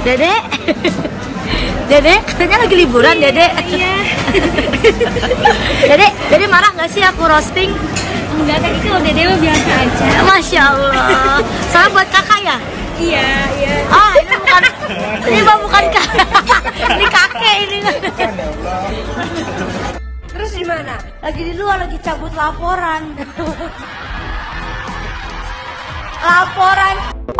Dedek, Dedek, katanya lagi liburan, Dedek. Iya. Dedek marah nggak sih aku roasting? Enggak, tadi kalau Dede mah biasa aja. Masya Allah. Salam buat kakak ya? Iya, iya. Ah, ini bukan kakak. Ini kakek ini. Terus di mana? Lagi di luar, lagi cabut laporan. Laporan.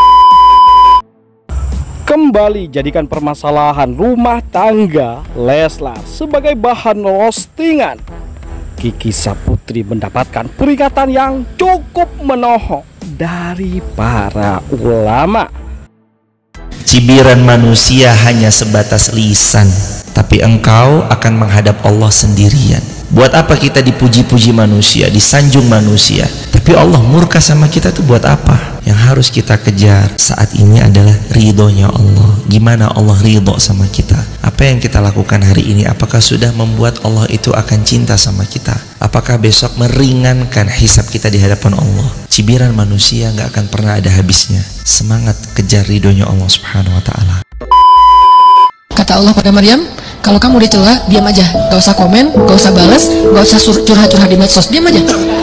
Kembali jadikan permasalahan rumah tangga Leslar sebagai bahan roastingan. Kiki Saputri mendapatkan peringatan yang cukup menohok dari para ulama. Cibiran manusia hanya sebatas lisan, tapi engkau akan menghadap Allah sendirian. Buat apa kita dipuji-puji manusia, disanjung manusia, tapi Allah murka sama kita tuh buat apa? Yang harus kita kejar saat ini adalah ridhonya Allah. Gimana Allah ridho sama kita? Apa yang kita lakukan hari ini, apakah sudah membuat Allah itu akan cinta sama kita? Apakah besok meringankan hisab kita di hadapan Allah? Cibiran manusia nggak akan pernah ada habisnya. Semangat kejar ridhonya Allah Subhanahu wa ta'ala. Kata Allah pada Maryam, kalau kamu dicela, diam aja, gak usah komen, gak usah balas, gak usah curhat-curhat di medsos, diam aja.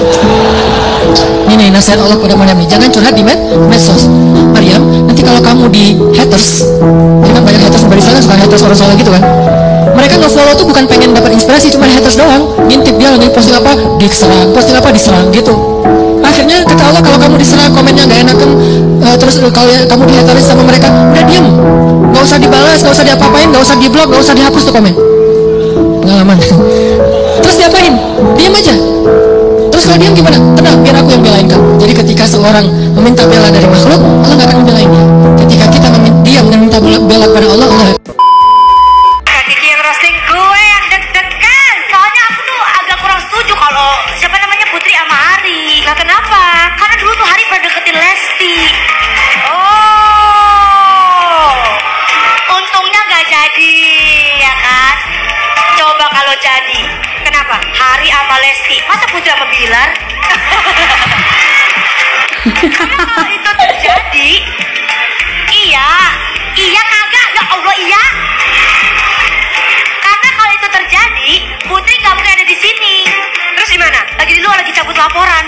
Ini nasihat Allah pada Maryam nih, jangan curhat di medsos. Maryam, nanti kalau kamu di haters, ya kan banyak haters di sana, suka haters orang soleh gitu kan. Mereka nge-follow tuh bukan pengen dapat inspirasi, cuma haters doang, ngintip dia lagi posting apa, diserang, posting apa, diserang gitu. Akhirnya kata Allah, kalau kamu diserang, komennya gak enakan, terus kalau kamu dihaterin sama mereka, udah diam, gak usah dibalas, gak usah diapa-apain, gak usah di-blok, gak usah dihapus tuh komen. Pengalaman. Terus diapain? Diam aja. Terus kalau diam gimana? Tenang, biar aku yang belain kamu. Jadi ketika seorang meminta bela dari makhluk, Allah gak akan membelain dia. Ketika kita diam dan minta bela kepada Allah, Allah. Kiki yang roasting, gue yang deg-degan. Soalnya aku tuh agak kurang setuju kalau siapa namanya Putri sama Ari. Lah kenapa? Karena dulu tuh Hari pada deketin Lesti. Oh, untungnya gak jadi, ya kan? Coba kalau jadi, kenapa? Hari sama Lesti, masa Putri sama Bilar? Karena kalau itu terjadi, iya kagak, ya Allah iya. Karena kalau itu terjadi, Putri nggak mungkin ada di sini. Terus di mana? Lagi di luar, lagi cabut laporan.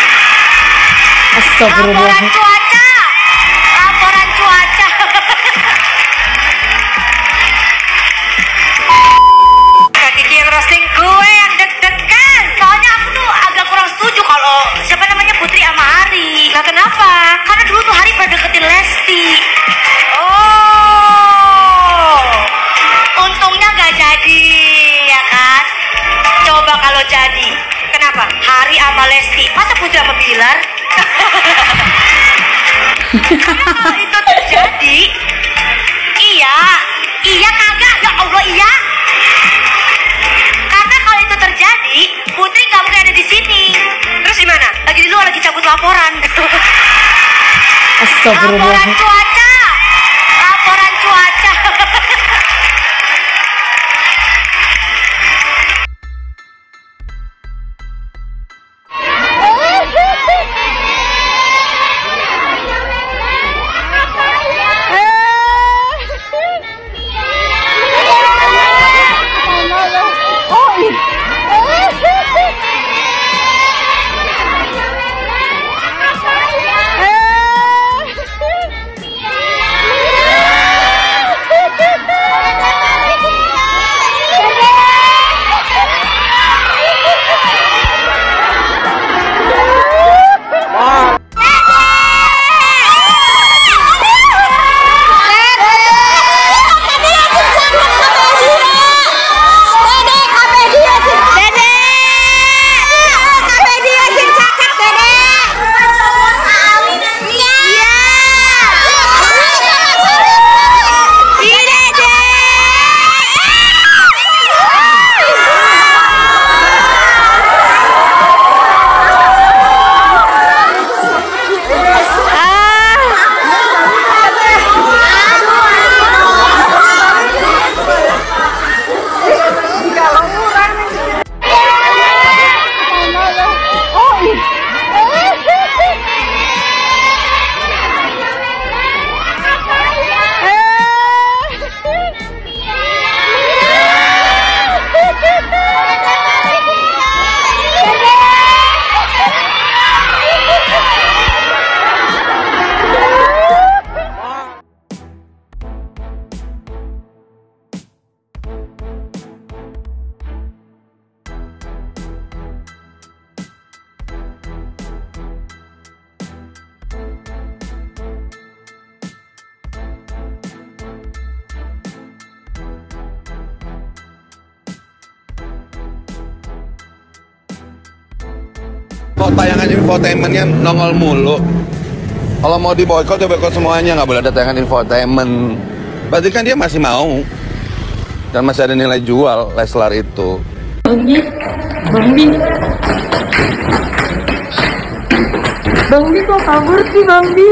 Laporan cuaca. Laporan cuaca. Kiki yang roasting, gue yang deg-degan. Soalnya aku tuh agak kurang setuju kalau siapa namanya Putri sama Ari. Lah kenapa? Karena dulu tuh Hari pada deketin Lesti. Oh, untungnya gak jadi, ya kan? Coba kalau jadi, kenapa? Hari sama Lesti, masa Putri sama Bilar? Karena kalau itu terjadi, iya kagak, ya Allah iya. Karena kalau itu terjadi, Putri nggak mungkin ada di sini. Terus di mana? Lagi di luar, lagi cabut laporan. Laporan cuaca. Laporan cuaca. kok tayangan infotainmentnya nongol mulu. Kalau mau diboykot ya boykot semuanya, nggak boleh ada tayangan infotainment. Berarti kan dia masih mau dan masih ada nilai jual Leslar itu. Bang Bi kok kabur sih Bang Bi?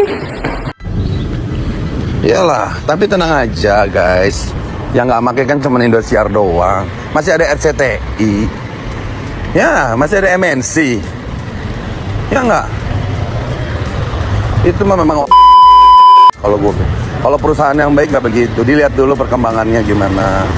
Iyalah, tapi tenang aja guys. Yang nggak pakai kan cuma Indosiar doang. Masih ada RCTI. Ya, masih ada MNC. Ya nggak? Itu memang kalau perusahaan yang baik nggak begitu. Dilihat dulu perkembangannya gimana.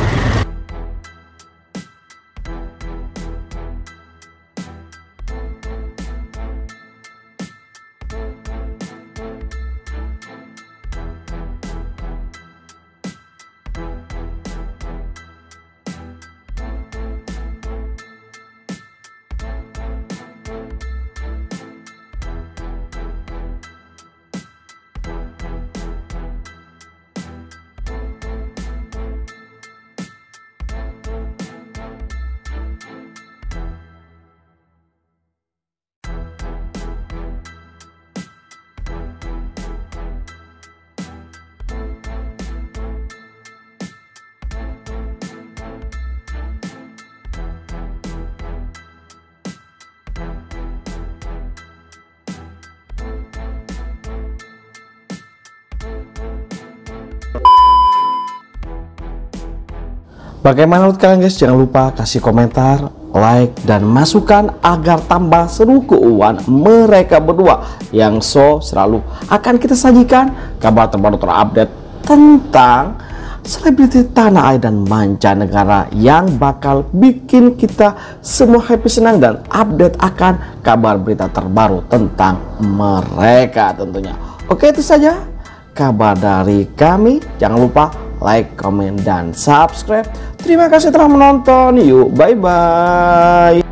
Bagaimana menurut kalian guys? Jangan lupa kasih komentar, like, dan masukan agar tambah seru keuangan mereka berdua yang selalu akan kita sajikan kabar terbaru terupdate tentang selebriti tanah air dan mancanegara yang bakal bikin kita semua happy, senang, dan update akan kabar berita terbaru tentang mereka tentunya. Oke, itu saja kabar dari kami. Jangan lupa like, komen, dan subscribe. Terima kasih telah menonton. Yuk, bye-bye.